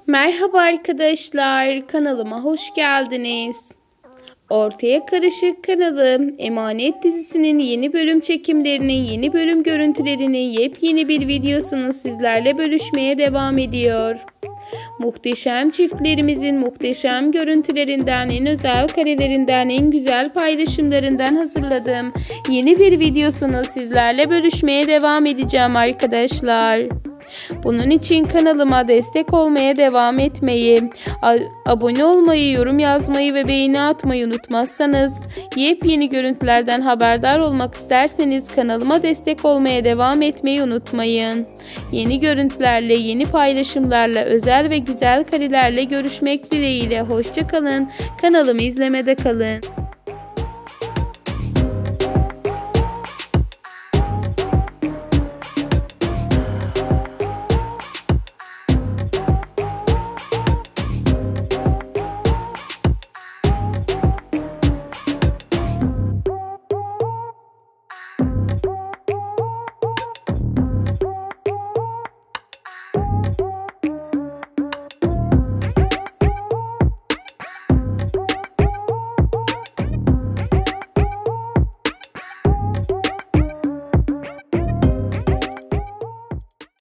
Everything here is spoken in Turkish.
Merhaba arkadaşlar, kanalıma hoş geldiniz. Ortaya Karışık kanalı, Emanet dizisinin yeni bölüm çekimlerinin, yeni bölüm görüntülerinin yepyeni bir videosunu sizlerle bölüşmeye devam ediyor. Muhteşem çiftlerimizin muhteşem görüntülerinden, en özel karelerinden, en güzel paylaşımlarından hazırladığım yeni bir videosunu sizlerle bölüşmeye devam edeceğim arkadaşlar. Bunun için kanalıma destek olmaya devam etmeyi, abone olmayı, yorum yazmayı ve beğeni atmayı unutmazsanız, yepyeni görüntülerden haberdar olmak isterseniz kanalıma destek olmaya devam etmeyi unutmayın. Yeni görüntülerle, yeni paylaşımlarla, özel ve güzel karelerle görüşmek dileğiyle. Hoşça kalın. Kanalımı izlemede kalın.